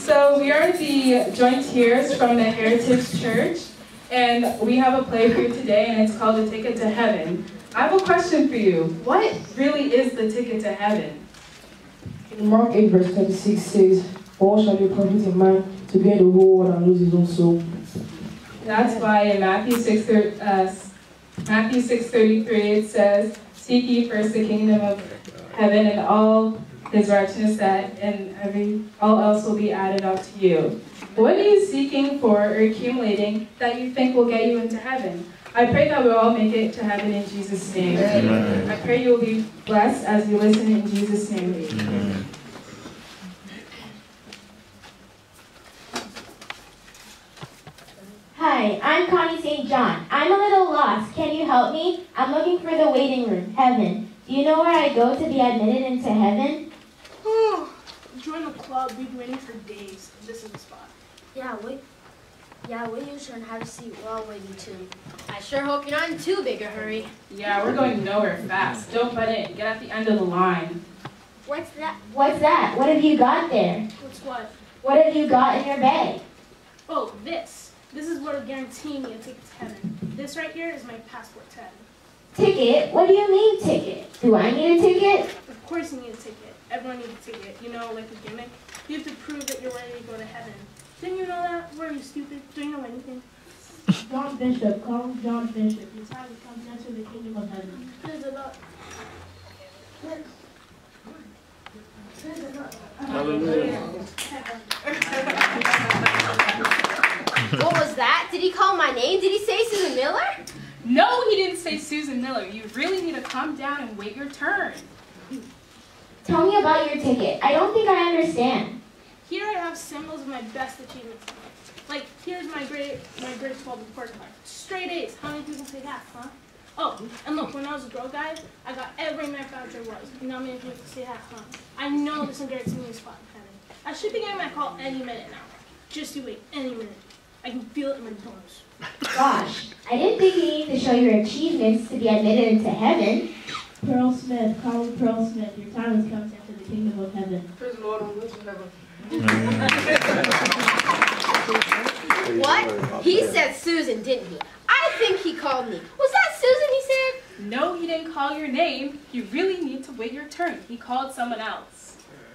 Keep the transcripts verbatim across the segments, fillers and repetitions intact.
So we are the Jointeers from the Heritage Church, and we have a play for you today, and it's called The Ticket to Heaven. I have a question for you. What really is the ticket to heaven? In Mark eight verse thirty-six says, "For what shall it profit a man to gain the whole world and lose his own soul?" That's why in Matthew six, uh, Matthew six thirty-three it says, "Seek ye first the kingdom of heaven and all his righteousness, that and every all else will be added up to you." What are you seeking for or accumulating that you think will get you into heaven? I pray that we'll all make it to heaven in Jesus' name. Amen. I pray you will be blessed as you listen in Jesus' name. Amen. Hi, I'm Connie Saint John. I'm a little lost. Can you help me? I'm looking for the waiting room, heaven. Do you know where I go to be admitted into heaven? Oh, join the club. We've been waiting for days. This is the spot. Yeah, wait. Yeah, wait your turn. Have a seat. We're all waiting too. I sure hope you're not in too big a hurry. Yeah, we're going nowhere fast. Don't butt in. Get at the end of the line. What's that? What's that? What have you got there? What's what? What have you got in your bag? Oh, this. This is what will guarantee me a ticket to heaven. This right here is my passport to heaven. Ticket? What do you mean ticket? Do I need a ticket? Of course you need a ticket. Everyone needs a ticket. You know, like a gimmick. You have to prove that you're ready to go to heaven. Didn't you know that? Were you stupid? Do you know anything? John Bishop, call him John Bishop. It's time to come down to the kingdom of heaven. Praise the Lord. Praise the Lord. Hallelujah. What was that? Did he call my name? Did he say Susan Miller? No, he didn't say Susan Miller. You really need to calm down and wait your turn. Tell me about your ticket. I don't think I understand. Here I have symbols of my best achievements. Like, here's my grade, my grade twelve report card. Straight A's. How many people say that, huh? Oh, and look, when I was a girl guide, I got every math voucher there was. You know how many people say that, huh? I know this will guarantee me a spot in heaven. I should be getting my call any minute now. Just you wait, any minute. I can feel it in my bones. Gosh, I didn't think you needed to show your achievements to be admitted into heaven. Pearl Smith, call him Pearl Smith. Your time has come into the kingdom of heaven. Praise the Lord, I'm listening to heaven. What? He said Susan, didn't he? I think he called me. Was that Susan he said? No, he didn't call your name. You really need to wait your turn. He called someone else.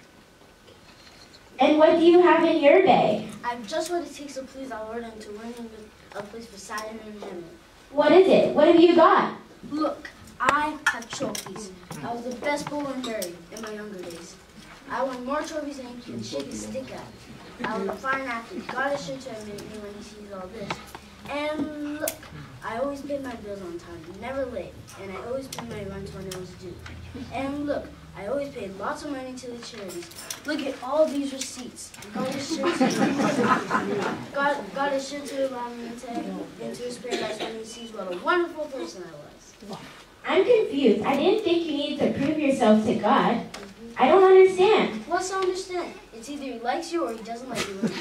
And what do you have in your bag? I've just what it takes to please our Lord and to win him a place beside him in heaven. What is it? What have you got? Look, I have trophies. I was the best bowler in Barrie in my younger days. I won more trophies than you can shake a stick at. I was a fine athlete. God is sure to admit me when he sees all this. And look, I always paid my bills on time, never late, and I always paid my rent when it was due. And look, I always paid lots of money to the charities. Look at all these receipts. God is sure to, God, God is sure to allow me to into his paradise when he sees what a wonderful person I was. I'm confused. I didn't think you needed to prove yourself to God. I don't understand. What's to understand? It's either he likes you or he doesn't like you.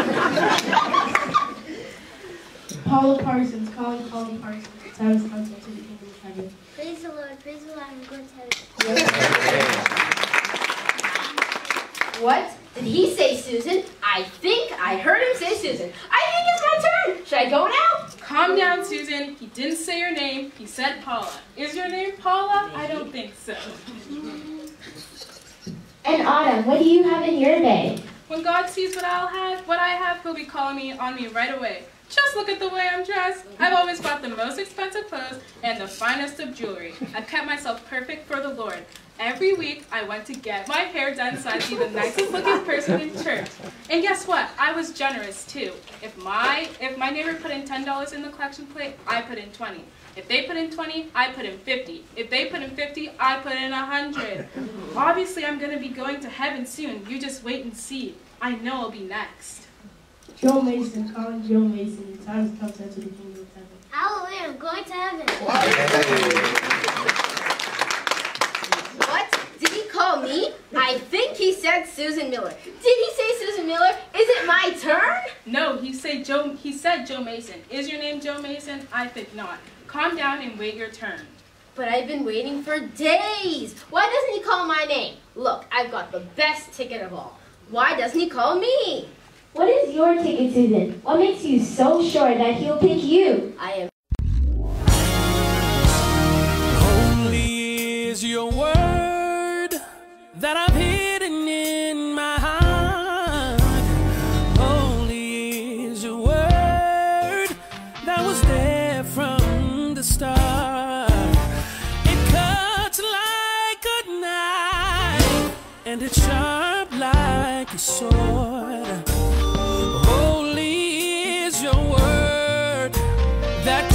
Paula Parsons, call him Paula Parsons. Your time has come into the kingdom of heaven. Praise the Lord, praise the Lord, I'm going to heaven. What? Did he say Susan? I think I heard him say Susan. I think it's my turn. Should I go now? Calm down, Susan. He didn't say your name. He said Paula. Is your name Paula? I don't think so. And Autumn, what do you have in your bag? When God sees what I'll have, what I have, he'll be calling me on me right away. Just look at the way I'm dressed. I've always bought the most expensive clothes and the finest of jewelry. I've kept myself perfect for the Lord. Every week, I went to get my hair done so I'd be the nicest looking person in church. And guess what? I was generous too. If my if my neighbor put in ten dollars in the collection plate, I put in twenty. If they put in twenty, I put in fifty. If they put in fifty, I put in one hundred. Obviously, I'm going to be going to heaven soon. You just wait and see. I know I'll be next. Joe Mason, call him Joe Mason. Your time has come into the kingdom of heaven. Hallelujah, I'm going to heaven. What? Did he call me? I think he said Susan Miller. Did he say Susan Miller? Is it my turn? No, he said Joe. He said Joe Mason. Is your name Joe Mason? I think not. Calm down and wait your turn. But I've been waiting for days. Why doesn't he call my name? Look, I've got the best ticket of all. Why doesn't he call me? What is your ticket, Susan? What makes you so sure that he'll pick you? I am. Holy is your word that I've hidden in my heart. Holy is your word that was there from the start. It cuts like a knife and it's sharp like a sword. Holy is your word that